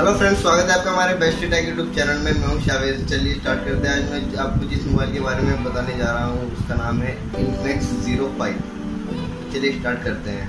Hello friends, स्वागत है आपका हमारे बेस्ट टेक यूट्यूब चैनल में। मैं हूं शावेद। चलिए स्टार्ट करते हैं। आज मैं आपको जिस मोबाइल के बारे में बताने जा रहा हूं उसका नाम है Infinix Zero 5। चलिए स्टार्ट करते हैं।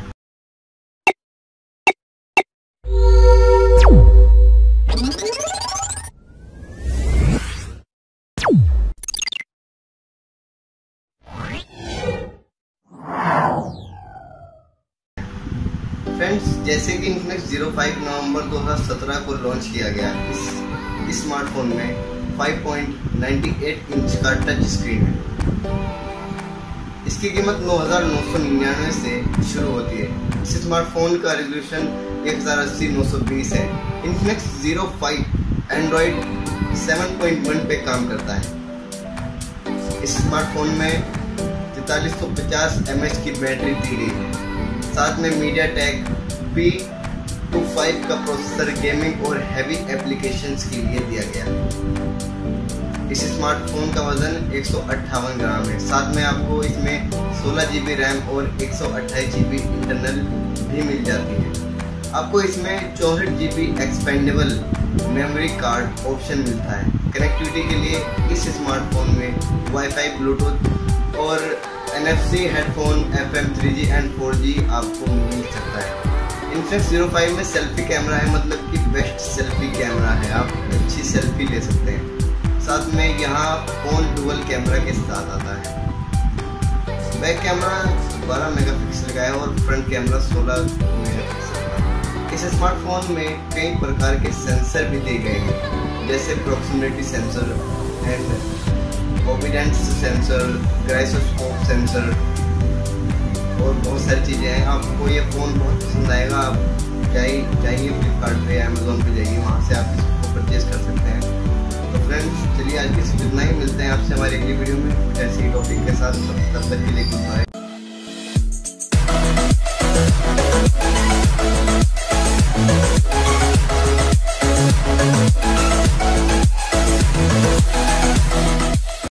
फ्रेंड्स, जैसे कि Infinix Zero 5 नवंबर 2017 को लॉन्च किया गया। इस स्मार्टफोन में 5.98 इंच का टच स्क्रीन है। इसकी कीमत 9,999 से शुरू होती है। इस स्मार्टफोन का रेजोल्यूशन 1080x920 है। Infinix Zero 5 एंड्रॉइड 7.1 पे काम करता है। इस स्मार्टफोन में 4350 mAh की बैटरी दी गई है। साथ में MediaTek P25 का प्रोसेसर गेमिंग और हैवी एप्लीकेशंस के लिए दिया गया। इस स्मार्टफोन का वजन 158 ग्राम है। साथ में आपको इसमें 16 GB रैम और 128 GB इंटरनल भी मिल जाती है। आपको इसमें 64 GB expandable memory card option मिलता है। कनेक्टिविटी के लिए इस स्मार्टफोन में वाईफाई, ब्लूटूथ और NFC headphone, FM 3G and 4G आपको मिल सकता है। Infinix Zero 5 में सेल्फी कैमरा है, मतलब कि बेस्ट सेल्फी कैमरा है। आप अच्छी सेल्फी ले सकते हैं। साथ में यहाँ फोन डुअल कैमरा के साथ आता है। बैक कैमरा 12 मेगापिक्सल का है और फ्रंट कैमरा 16 मेगापिक्सल का है। इस स्मार्टफोन में कई प्रकार के सेंसर भी दिए गए हैं, जैसे प्रॉक्सिमिटी सेंसर एंड ओबिडेंस सेंसर, गायरोस्कोप सेंसर और बहुत सारी चीज़ें हैं। आपको ये फ़ोन बहुत पसंद आएगा। आप जाइए फ्लिपकार्ट पे, अमेज़ोन पे जाइए, वहाँ से आप इसको परचेज़ कर सकते हैं। तो फ्रेंड्स, चलिए आज की सिर्फ इतना ही। मिलते हैं आपसे हमारी अगली वीडियो में कुछ ऐसी टॉपिक के साथ। तब तक के लिए गुड बाय।